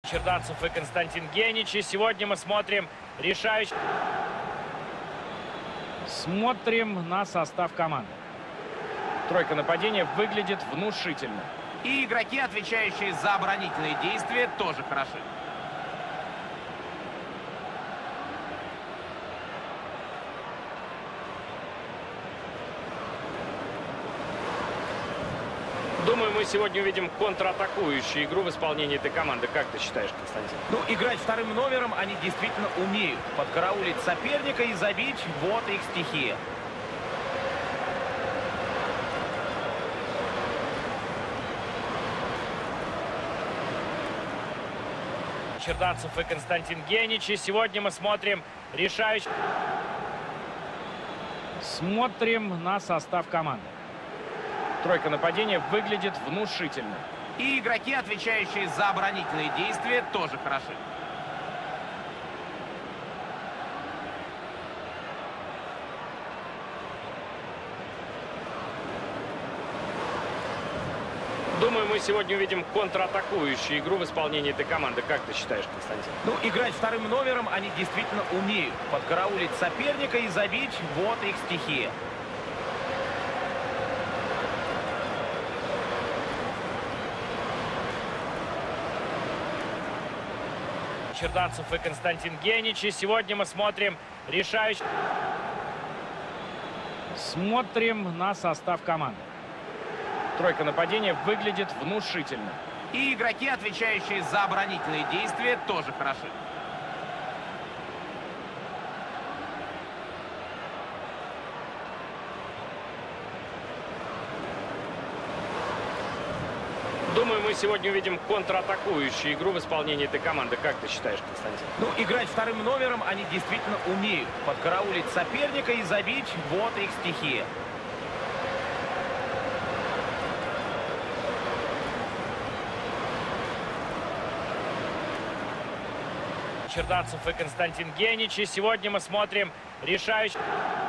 Черданцев и Константин Генич. И сегодня мы смотрим решающий. Смотрим на состав команды. Тройка нападения выглядит внушительно. И игроки, отвечающие за оборонительные действия, тоже хороши. Думаю, мы сегодня увидим контратакующую игру в исполнении этой команды. Как ты считаешь, Константин? Ну, играть вторым номером они действительно умеют. Подкараулить соперника и забить — вот их стихия. Черданцев и Константин Генич. И сегодня мы смотрим решающий. Смотрим на состав команды. Тройка нападения выглядит внушительно. И игроки, отвечающие за оборонительные действия, тоже хороши. Думаю, мы сегодня увидим контратакующую игру в исполнении этой команды. Как ты считаешь, Константин? Ну, играть вторым номером они действительно умеют. Подкараулить соперника и забить — вот их стихия. Черданцев и Константин Генич. И сегодня мы смотрим решающий. Смотрим на состав команды. Тройка нападения выглядит внушительно. И игроки, отвечающие за оборонительные действия, тоже хороши. Думаю, мы сегодня увидим контратакующую игру в исполнении этой команды. Как ты считаешь, Константин? Ну, играть вторым номером они действительно умеют. Подкараулить соперника и забить — вот их стихия. Черданцев и Константин Генич. И сегодня мы смотрим решающий.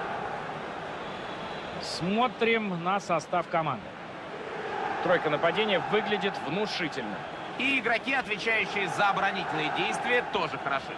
Смотрим на состав команды. Тройка нападения выглядит внушительно. И игроки, отвечающие за оборонительные действия, тоже хороши.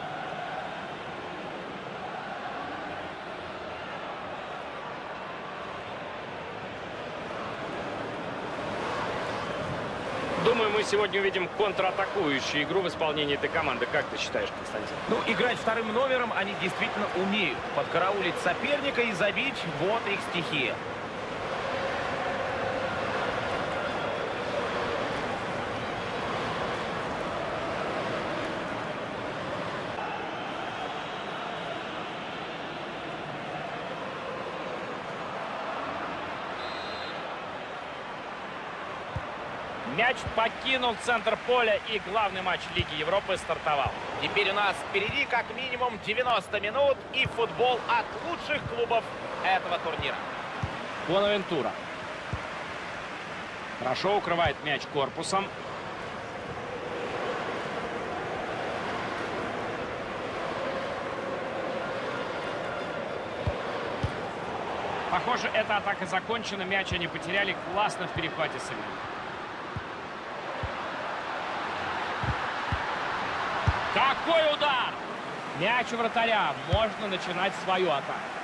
Думаю, мы сегодня увидим контратакующую игру в исполнении этой команды. Как ты считаешь, Константин? Ну, играть вторым номером они действительно умеют. Подкараулить соперника и забить — вот их стихия. Мяч покинул центр поля, и главный матч Лиги Европы стартовал. Теперь у нас впереди как минимум 90 минут и футбол от лучших клубов этого турнира. Бонавентура. Хорошо укрывает мяч корпусом. Похоже, эта атака закончена. Мяч они потеряли. Классно в перехвате сыграли. Какой удар! Мяч у вратаря. Можно начинать свою атаку.